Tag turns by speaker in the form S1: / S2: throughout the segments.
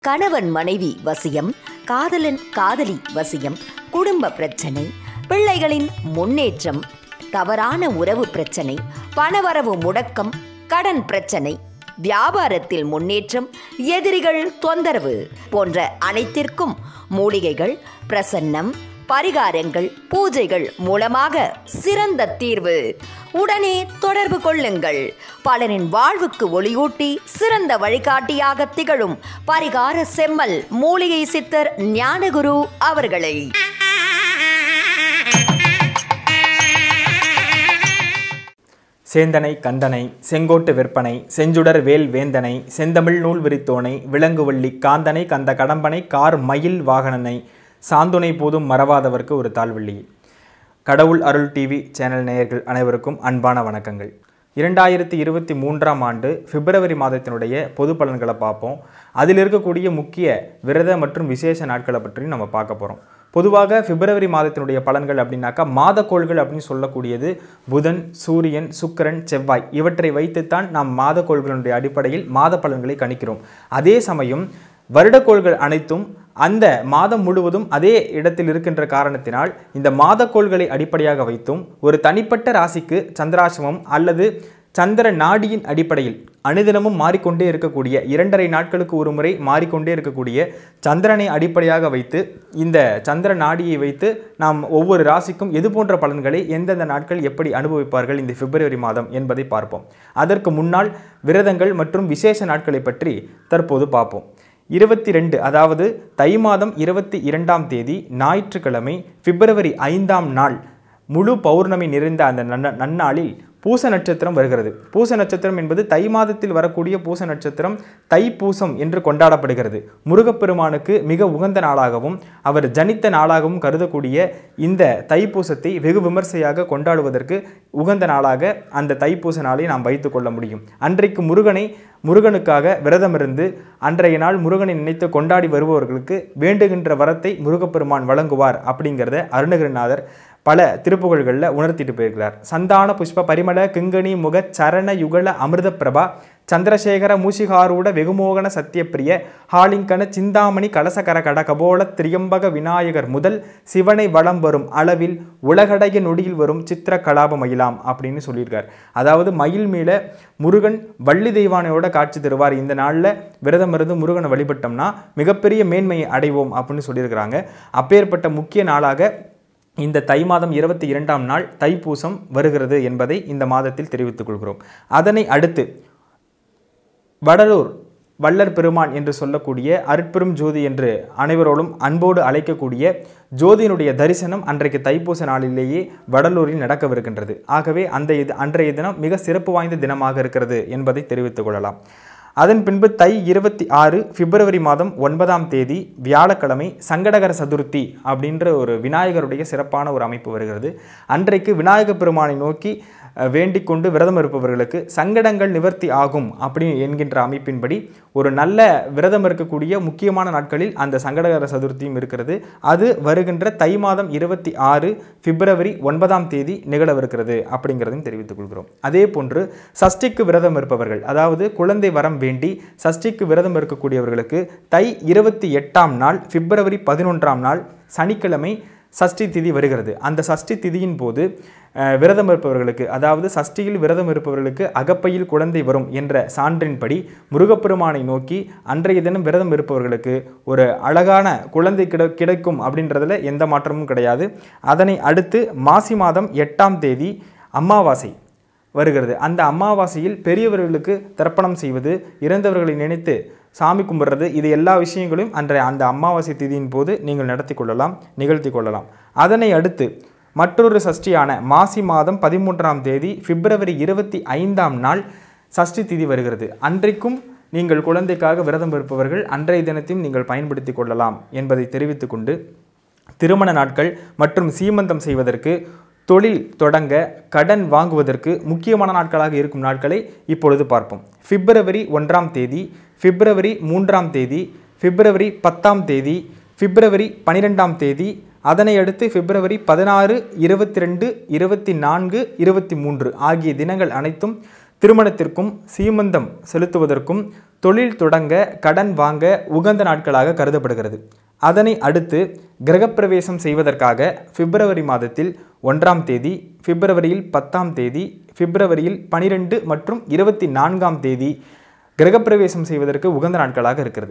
S1: கணவன் மனைவி வசியம், காதலன் காதலி வசியம், குடும்ப பிரச்சனை, பிள்ளைகளின் முன்னேற்றம், தவறான உறவு பிரச்சனை, பணவரவு முடக்கம், கடன் பிரச்சனை, வியாபாரத்தில் முன்னேற்றம், எதிரிகள் தொந்தரவு போன்ற அனைத்திற்கும் மூலிகைகள், பிரசன்னம், பரிகாரங்கள், பூஜைகள் மூலமாக சிறந்த தீர்வு. உடனே தொடர்பு கொள்ளுங்கள். பலரின் வாழ்வுக்கு ஒளியூட்டி சிறந்த வழிகாட்டியாக திகழும் பரிகார செம்மல் மூலிகை சித்தர் ஞானகுரு அவர்களை
S2: சேந்தனை கந்தனை, செங்கோட்டு விற்பனை, செஞ்சுடர் வேல் வேந்தனை, செந்தமிழ் நூல் விரித்தோனை, விலங்குவள்ளி காந்தனை, கந்த கடம்பனை, கார் மயில் வாகனனை, சாந்துணை போதும் மறவாதவர்க்கு ஒரு தாழ்வள்ளி. கடவுள் அருள் டிவி சேனல் நேயர்கள் அனைவருக்கும் அன்பான வணக்கங்கள். 2023ஆம் ஆண்டு பிப்ரவரி மாதத்தினுடைய பொது பலன்களை பார்ப்போம். அதில் இருக்கக்கூடிய முக்கிய விரத மற்றும் விசேஷ நாட்களை பற்றி நம்ம பார்க்க போகிறோம். பொதுவாக பிப்ரவரி மாதத்தினுடைய பலன்கள் அப்படின்னாக்கா மாதக்கோள்கள் அப்படின்னு சொல்லக்கூடியது புதன், சூரியன், சுக்கிரன், செவ்வாய் இவற்றை வைத்துத்தான் நாம் மாதக்கோள்களுடைய அடிப்படையில் மாத பலன்களை கணிக்கிறோம். அதே சமயம் வருடக்கோள்கள் அனைத்தும் அந்த மாதம் முழுவதும் அதே இடத்தில் இருக்கின்ற காரணத்தினால் இந்த மாதக்கோள்களை அடிப்படையாக வைத்தும் ஒரு தனிப்பட்ட ராசிக்கு சந்திராசிரமம் அல்லது சந்திர நாடியின் அடிப்படையில் அனுதினமும் மாறிக்கொண்டே இருக்கக்கூடிய 2.5 நாட்களுக்கு ஒரு முறை மாறிக்கொண்டே இருக்கக்கூடிய சந்திரனை அடிப்படையாக வைத்து இந்த சந்திர நாடியை வைத்து நாம் ஒவ்வொரு ராசிக்கும் எது போன்ற பலன்களை எந்தெந்த நாட்கள் எப்படி அனுபவிப்பார்கள் இந்த பிப்ரவரி மாதம் என்பதை பார்ப்போம். அதற்கு முன்னால் விரதங்கள் மற்றும் விசேஷ நாட்களை பற்றி தற்போது பார்ப்போம். 22 அதாவது தை மாதம் 22ஆம் தேதி ஞாயிற்றுக்கிழமை பிப்ரவரி 5ஆம் நாள் முழு பௌர்ணமி நிறைந்த அந்த நன்னாளில் பூச நட்சத்திரம் வருகிறது. பூச நட்சத்திரம் என்பது தை மாதத்தில் வரக்கூடிய பூச நட்சத்திரம் தைப்பூசம் என்று கொண்டாடப்படுகிறது. முருகப்பெருமானுக்கு மிக உகந்த நாளாகவும் அவர் ஜனித்த நாளாகவும் கருதக்கூடிய இந்த தைப்பூசத்தை வெகு விமர்சையாக கொண்டாடுவதற்கு உகந்த நாளாக அந்த தைப்பூச நாளை நாம் வைத்து கொள்ள முடியும். அன்றைக்கு முருகனுக்காக விரதமிருந்து அன்றைய நாள் முருகனை நினைத்து கொண்டாடி வருபவர்களுக்கு வேண்டுகின்ற வரத்தை முருகப்பெருமான் வழங்குவார் அப்படிங்கிறத அருணகிரிநாதர் பல திருப்புகழ்களில் உணர்த்திட்டு போயிருக்கிறார். சந்தான புஷ்ப பரிமள கிங்கணி முக சரண யுகல அமிர்த பிரபா சந்திரசேகர மூஷிகாரூட வெகுமோகன சத்தியப்பிரிய ஹாலிங்கன சிந்தாமணி கலசகர கட கபோல திரியம்பக விநாயகர் முதல் சிவனை வளம் வரும் அளவில் உலகடைய நொடியில் வரும் சித்திர கலாப மயிலாம் அப்படின்னு சொல்லியிருக்கார். அதாவது மயில் மேல முருகன் வள்ளி தெய்வானையோட காட்சி தருவார். இந்த நாளில் விரதம் இருந்து முருகனை வழிபட்டோம்னா மிகப்பெரிய மேன்மையை அடைவோம் அப்படின்னு சொல்லியிருக்கிறாங்க. அப்பேற்பட்ட முக்கிய நாளாக இந்த தை மாதம் 22ஆம் நாள் தைப்பூசம் வருகிறது என்பதை இந்த மாதத்தில் தெரிவித்துக் கொள்கிறோம். அதனை அடுத்து வடலூர் வள்ளற் பெருமான் என்று சொல்லக்கூடிய அருட்பெரும் ஜோதி என்று அனைவரோடும் அன்போடு அழைக்கக்கூடிய ஜோதியினுடைய தரிசனம் அன்றைக்கு தைப்பூச நாளிலேயே வடலூரில் நடக்கவிருக்கின்றது. ஆகவே அன்றைய தினம் மிக சிறப்பு வாய்ந்த தினமாக இருக்கிறது என்பதை தெரிவித்துக் கொள்ளலாம். அதன் பின்பு தை 26 பிப்ரவரி மாதம் 9ஆம் தேதி வியாழக்கிழமை சங்கடகர சதுர்த்தி அப்படின்ற ஒரு விநாயகருடைய சிறப்பான ஒரு அமைப்பு வருகிறது. அன்றைக்கு விநாயகப் பெருமானை நோக்கி வேண்டிக் கொண்டு விரதம் இருப்பவர்களுக்கு சங்கடங்கள் நிவர்த்தி ஆகும் அப்படி என்கின்ற அமைப்பின்படி ஒரு நல்ல விரதம் இருக்கக்கூடிய முக்கியமான நாட்களில் அந்த சங்கடகர சதுர்த்தியும் இருக்கிறது. அது வருகின்ற தை மாதம் 26 பிப்ரவரி 9ஆம் தேதி நிகழவிருக்கிறது அப்படிங்கிறதையும் தெரிவித்துக் கொள்கிறோம். அதே போன்று சஷ்டிக்கு விரதம் இருப்பவர்கள், அதாவது குழந்தை வரம் வேண்டி சஷ்டிக்கு விரதம் இருக்கக்கூடியவர்களுக்கு தை 28ஆம் நாள் பிப்ரவரி 11ஆம் நாள் சனிக்கிழமை சஷ்டி திதி வருகிறது. அந்த சஷ்டி திதியின் போது விரதம் இருப்பவர்களுக்கு, அதாவது சஷ்டியில் விரதம் இருப்பவர்களுக்கு அகப்பையில் குழந்தை வரும் என்ற சான்றின்படி முருகப்பெருமானை நோக்கி அன்றைய தினம் விரதம் இருப்பவர்களுக்கு ஒரு அழகான குழந்தை கிடைக்கும் அப்படின்றதுல எந்த மாற்றமும் கிடையாது. அதனை அடுத்து மாசி மாதம் 8ஆம் தேதி அமாவாசை வருகிறது. அந்த அமாவாசையில் பெரியவர்களுக்கு தர்ப்பணம் செய்வது, இறந்தவர்களை நினைத்து சாமி கும்பிடுறது, இது எல்லா விஷயங்களையும் அந்த அமாவாசை திதியின் போது நீங்கள் நிகழ்த்தி கொள்ளலாம். அதனை அடுத்து மற்றொரு சஷ்டியான மாசி மாதம் 13ஆம் தேதி பிப்ரவரி 25ஆம் நாள் சஷ்டி திதி வருகிறது. அன்றைக்கும் நீங்கள் குழந்தைக்காக விரதம் இருப்பவர்கள் அன்றைய தினத்தையும் நீங்கள் பயன்படுத்தி கொள்ளலாம் என்பதை தெரிவித்து கொண்டு திருமண நாட்கள் மற்றும் சீமந்தம் செய்வதற்கு, தொழில் தொடங்க, கடன் வாங்குவதற்கு முக்கியமான நாட்களாக இருக்கும் நாட்களை இப்பொழுது பார்ப்போம். பிப்ரவரி 1ஆம் தேதி, பிப்ரவரி 3ஆம் தேதி, பிப்ரவரி 10ஆம் தேதி, பிப்ரவரி 12ஆம் தேதி, அதனை அடுத்து பிப்ரவரி 16, 22, 24, 23 ஆகிய தினங்கள் அனைத்தும் திருமணத்திற்கும் சீமந்தம் செலுத்துவதற்கும் தொழில் தொடங்க கடன் வாங்க உகந்த நாட்களாக கருதப்படுகிறது. அதனை அடுத்து கிரகப்பிரவேசம் செய்வதற்காக பிப்ரவரி மாதத்தில் 1ஆம் தேதி, பிப்ரவரியில் 10ஆம் தேதி, பிப்ரவரியில் 12 மற்றும் 24ஆம் தேதி கிரகப்பிரவேசம் செய்வதற்கு உகந்த நாட்களாக இருக்கிறது.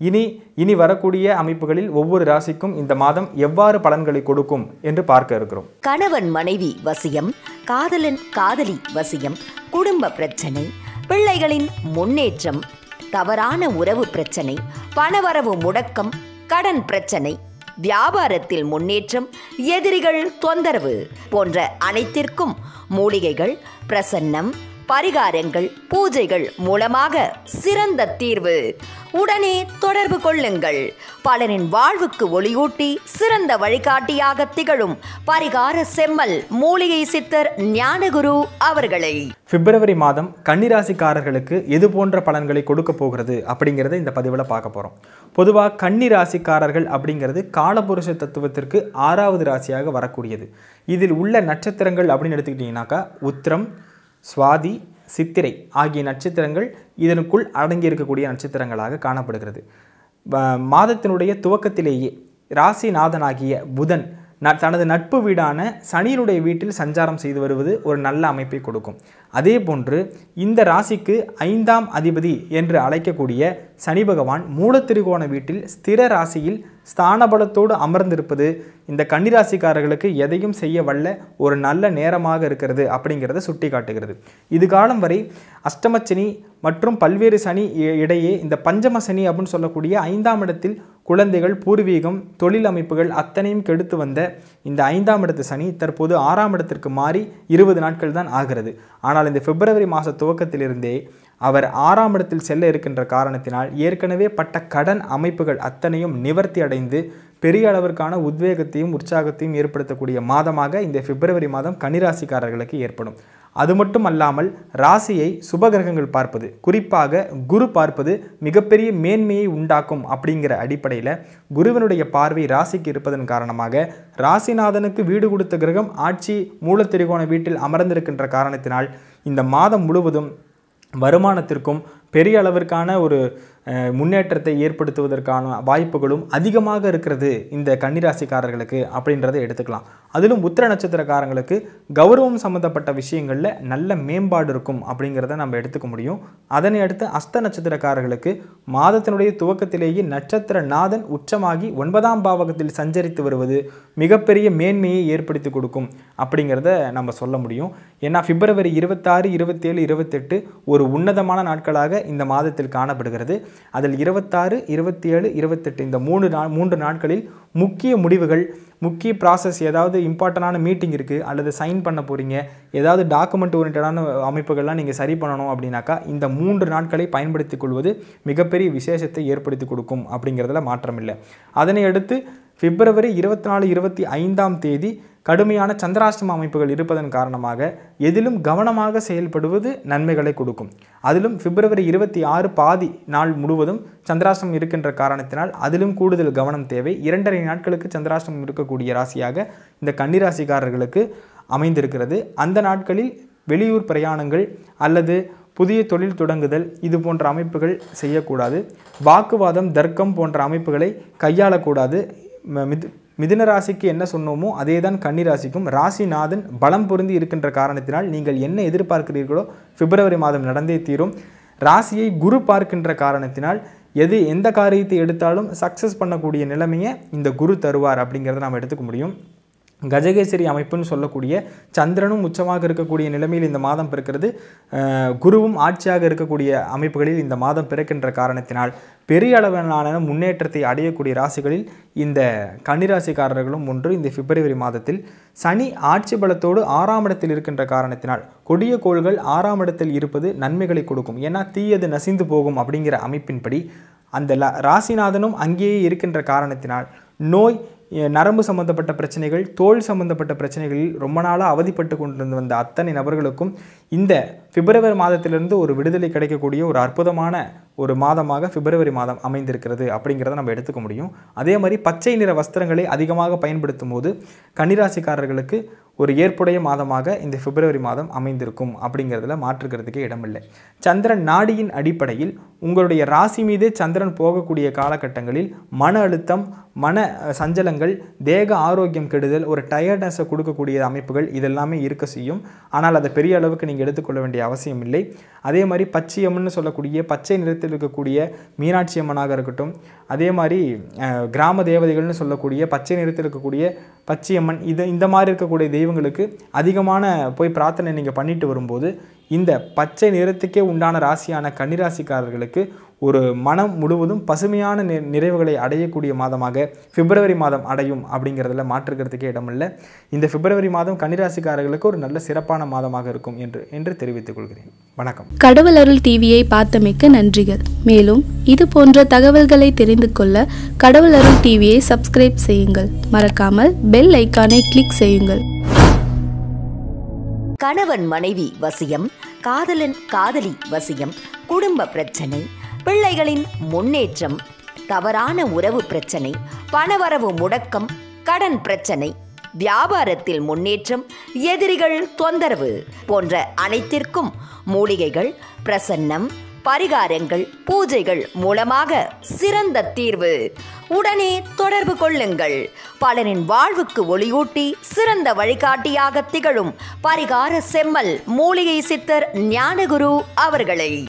S2: இனி வரக்கூடிய அமைப்புகளில் ஒவ்வொரு ராசிக்கும் இந்த மாதம் எவ்வாறு பலன்களை கொடுக்கும் என்று பார்க்க இருக்கிறோம்.
S1: கணவன் மனைவி வசியம், காதலன் காதலி வசியம், குடும்ப பிரச்சனை, பிள்ளைகளின் முன்னேற்றம், தவறான உறவு பிரச்சனை, பணவரவு முடக்கம், கடன் பிரச்சனை, வியாபாரத்தில் முன்னேற்றம், எதிரிகள் தொந்தரவு போன்ற அனைத்திற்கும் மூலிகைகள், பிரசன்னம், பரிகாரங்கள், பூஜைகள் மூலமாக சிறந்த தீர்வு. உடனே தொடர்பு கொள்ளுங்கள். பலரின் வாழ்வுக்கு ஒளியூட்டி சிறந்த வழிகாட்டியாக திகழும் பரிகார செம்மல் மூலிகை சித்தர் ஞானகுரு அவர்களை.
S2: பிப்ரவரி மாதம் கன்னிராசிக்காரர்களுக்கு எது போன்ற பலன்களை கொடுக்க போகிறது அப்படிங்கிறத இந்த பதிவில் பார்க்க போகிறோம். பொதுவாக கன்னிராசிக்காரர்கள் அப்படிங்கிறது காலபுருஷ தத்துவத்திற்கு 6வது ராசியாக வரக்கூடியது. இதில் உள்ள நட்சத்திரங்கள் அப்படின்னு எடுத்துக்கிட்டிங்கனாக்கா உத்திரம், சுவாதி, சித்திரை ஆகிய நட்சத்திரங்கள் இதனுக்குள் அடங்கி இருக்கக்கூடிய நட்சத்திரங்களாக காணப்படுகிறது. மாதத்தினுடைய துவக்கத்திலேயே ராசிநாதனாகிய புதன் தனது நட்பு வீடான சனியினுடைய வீட்டில் சஞ்சாரம் செய்து வருவது ஒரு நல்ல அமைப்பை கொடுக்கும். அதே போன்று இந்த ராசிக்கு 5ஆம் அதிபதி என்று அழைக்கக்கூடிய சனி பகவான் மூலத்திரிகோண வீட்டில் ஸ்திர ராசியில் ஸ்தானபலத்தோடு அமர்ந்திருப்பது இந்த கன்னிராசிக்காரர்களுக்கு எதையும் செய்ய வல்ல ஒரு நல்ல நேரமாக இருக்கிறது அப்படிங்கிறத சுட்டி காட்டுகிறது. இது காலம் வரை அஷ்டமச்சனி மற்றும் பல்வேறு சனி இடையே இந்த பஞ்சம சனி அப்படின்னு சொல்லக்கூடிய 5ஆம் இடத்தில் குழந்தைகள், பூர்வீகம், தொழில் அமைப்புகள் அத்தனையும் கெடுத்து வந்த இந்த 5ஆம் இடத்து சனி தற்போது 6ஆம் இடத்திற்கு மாறி 20 நாட்கள் தான் ஆகிறது. ஆனால் இந்த பிப்ரவரி மாத துவக்கத்திலிருந்தே அவர் 6ஆம் இடத்தில் செல்ல இருக்கின்ற காரணத்தினால் ஏற்கனவே பட்ட கடன் அமைப்புகள் அத்தனையும் நிவர்த்தி அடைந்து பெரிய அளவிற்கான உத்வேகத்தையும் உற்சாகத்தையும் ஏற்படுத்தக்கூடிய மாதமாக இந்த பிப்ரவரி மாதம் கன்னிராசிக்காரர்களுக்கு ஏற்படும். அது மட்டும் அல்லாமல் ராசியை சுபகிரகங்கள் பார்ப்பது, குறிப்பாக குரு பார்ப்பது மிகப்பெரிய மேன்மையை உண்டாக்கும். அப்படிங்கிற அடிப்படையில் குருவினுடைய பார்வை ராசிக்கு இருப்பதன் காரணமாக ராசிநாதனுக்கு வீடு கொடுத்த கிரகம் ஆட்சி மூலத்திரிகோண வீட்டில் அமர்ந்திருக்கின்ற காரணத்தினால் இந்த மாதம் முழுவதும் வருமானத்திற்கும் பெரிய அளவிற்கான ஒரு முன்னேற்றத்தை ஏற்படுத்துவதற்கான வாய்ப்புகளும் அதிகமாக இருக்கிறது இந்த கன்னிராசிக்காரர்களுக்கு அப்படின்றத எடுத்துக்கலாம். அதிலும் உத்திர நட்சத்திரக்காரங்களுக்கு கௌரவம் சம்பந்தப்பட்ட விஷயங்களில் நல்ல மேம்பாடு இருக்கும் அப்படிங்கிறத நம்ம எடுத்துக்க முடியும். அதனை அடுத்து அஸ்த நட்சத்திரக்காரர்களுக்கு மாதத்தினுடைய துவக்கத்திலேயே நட்சத்திர நாதன் உச்சமாகி 9ஆம் பாவகத்தில் சஞ்சரித்து வருவது மிகப்பெரிய மேன்மையை ஏற்படுத்தி கொடுக்கும் அப்படிங்கிறத நம்ம சொல்ல முடியும். ஏன்னா பிப்ரவரி 26, 27, 28 ஒரு உன்னதமான நாட்களாக இந்த மாதத்தில் காணப்படுகிறது. அதில் 26, 27, 28 இந்த 3 நாட்களில் முக்கிய முடிவுகள், முக்கிய ப்ராசஸ், ஏதாவது இம்பார்ட்டண்டான மீட்டிங் இருக்குது அல்லது சைன் பண்ண போகிறீங்க, ஏதாவது டாக்குமெண்ட் ஓரியன்டான அமைப்புகள்லாம் நீங்கள் சரி பண்ணணும் அப்படின்னாக்கா இந்த 3 நாட்களை பயன்படுத்தி கொள்வது மிகப்பெரிய விசேஷத்தை ஏற்படுத்தி கொடுக்கும் அப்படிங்கிறதுல மாற்றமில்லை. அதனை அடுத்து பிப்ரவரி 24, 25ஆம் தேதி கடுமையான சந்திராஷ்டம அமைப்புகள் இருப்பதன் காரணமாக எதிலும் கவனமாக செயல்படுவது நன்மைகளை கொடுக்கும். அதிலும் பிப்ரவரி 26 பாதி நாள் முழுவதும் சந்திராஷ்டமம் இருக்கின்ற காரணத்தினால் அதிலும் கூடுதல் கவனம் தேவை. 2.5 நாட்களுக்கு சந்திராஷ்டமம் இருக்கக்கூடிய ராசியாக இந்த கன்னிராசிக்காரர்களுக்கு அமைந்திருக்கிறது. அந்த நாட்களில் வெளியூர் பிரயாணங்கள் அல்லது புதிய தொழில் தொடங்குதல் இது போன்ற அமைப்புகள் செய்யக்கூடாது. வாக்குவாதம், தர்க்கம் போன்ற அமைப்புகளை கையாளக்கூடாது. மிதுன ராசிக்கு என்ன சொன்னோமோ அதே தான் கன்னிராசிக்கும். ராசிநாதன் பலம் பொருந்தி இருக்கின்ற காரணத்தினால் நீங்கள் என்ன எதிர்பார்க்கிறீர்களோ பிப்ரவரி மாதம் நடந்தே தீரும். ராசியை குரு பார்க்கின்ற காரணத்தினால் எந்த காரியத்தை எடுத்தாலும் சக்ஸஸ் பண்ணக்கூடிய நிலைமையை இந்த குரு தருவார் அப்படிங்கிறத நாம் எடுத்துக்க முடியும். கஜகேசரி அமைப்புன்னு சொல்லக்கூடிய சந்திரனும் உச்சமாக இருக்கக்கூடிய நிலைமையில் இந்த மாதம் பிறக்கிறது. குருவும் ஆட்சியாக இருக்கக்கூடிய அமைப்புகளில் இந்த மாதம் பிறக்கின்ற காரணத்தினால் பெரிய அளவிலான முன்னேற்றத்தை அடையக்கூடிய ராசிகளில் இந்த கன்னிராசிக்காரர்களும் ஒன்று. இந்த பிப்ரவரி மாதத்தில் சனி ஆட்சி பலத்தோடு 6ஆம் இடத்தில் இருக்கின்ற காரணத்தினால் கொடிய கோள்கள் 6ஆம் இடத்தில் இருப்பது நன்மைகளை கொடுக்கும். ஏன்னா தீயது நசிந்து போகும் அப்படிங்கிற அமைப்பின்படி அந்த ராசிநாதனும் அங்கேயே இருக்கின்ற காரணத்தினால் நோய், நரம்பு சம்பந்தப்பட்ட பிரச்சனைகள், தோல் சம்பந்தப்பட்ட பிரச்சனைகளில் ரொம்ப நாளாக அவதிப்பட்டு கொண்டிருந்து வந்த அத்தனை நபர்களுக்கும் இந்த பிப்ரவரி மாதத்திலிருந்து ஒரு விடுதலை கிடைக்கக்கூடிய ஒரு அற்புதமான ஒரு மாதமாக பிப்ரவரி மாதம் அமைந்திருக்கிறது அப்படிங்கிறத நம்ம எடுத்துக்க முடியும். அதே மாதிரி பச்சை நிற வஸ்திரங்களை அதிகமாக பயன்படுத்தும் போது கன்னிராசிக்காரர்களுக்கு ஒரு ஏற்புடைய மாதமாக இந்த பிப்ரவரி மாதம் அமைந்திருக்கும் அப்படிங்கிறதுல மாற்றுக்கிறதுக்கே இடமில்லை. சந்திரன் நாடியின் அடிப்படையில் உங்களுடைய ராசி மீதே சந்திரன் போகக்கூடிய காலகட்டங்களில் மன அழுத்தம், மன சஞ்சலங்கள், தேக ஆரோக்கியம் கெடுதல், ஒரு டயர்ட்னஸை கொடுக்கக்கூடிய அமைப்புகள் இதெல்லாமே இருக்க செய்யும். ஆனால் அதை பெரிய அளவுக்கு நீங்கள் எடுத்துக்கொள்ள வேண்டிய அவசியம் இல்லை. அதே மாதிரி பச்சையம்மன்னு சொல்லக்கூடிய பச்சை நிறத்தில் இருக்கக்கூடிய மீனாட்சி அம்மனாக இருக்கட்டும், அதே மாதிரி கிராம தேவதைகள்னு சொல்லக்கூடிய பச்சை நிறத்தில் இருக்கக்கூடிய பச்சையம்மன், இந்த மாதிரி இருக்கக்கூடிய தெய்வங்களுக்கு அதிகமான போய் பிரார்த்தனை நீங்கள் பண்ணிட்டு வரும்போது இந்த பச்சை நிறத்துக்கே உண்டான ராசியான கன்னிராசிக்காரர்களுக்கு ஒரு மனம் முழுவதும் பசுமையான நிறைவுகளை அடையக்கூடிய மாதமாக பிப்ரவரி மாதம் அடையும் அப்படிங்கிறதுல மாற்றுக்கிறதுக்கே இடமில்லை. இந்த பிப்ரவரி மாதம் கன்னிராசிக்காரர்களுக்கு ஒரு நல்ல சிறப்பான மாதமாக இருக்கும் என்று தெரிவித்துக் கொள்கிறேன். வணக்கம்.
S3: கடவுள் அருள் டிவியை பார்த்தமைக்கு நன்றிகள். மேலும் இது போன்ற தகவல்களை தெரிந்து கொள்ள கடவுள் அருள் டிவியை சப்ஸ்கிரைப் செய்யுங்கள். மறக்காமல் பெல் ஐக்கானை கிளிக் செய்யுங்கள்.
S1: கணவன் மனைவி வசியம், காதலன் காதலி வசியம், குடும்ப பிரச்சனை, பிள்ளைகளின் முன்னேற்றம், தவறான உறவு பிரச்சனை, பணவரவு முடக்கம், கடன் பிரச்சனை, வியாபாரத்தில் முன்னேற்றம், எதிரிகள் தொந்தரவு போன்ற அனைத்திற்கும் மூலிகைகள், பிரசன்னம், பரிகாரங்கள், பூஜைகள் மூலமாக சிறந்த தீர்வு. உடனே தொடர்பு கொள்ளுங்கள். பலரின் வாழ்வுக்கு ஒளியூட்டி சிறந்த வழிகாட்டியாக திகழும் பரிகார செம்மல் மூலிகை சித்தர் ஞானகுரு அவர்களை.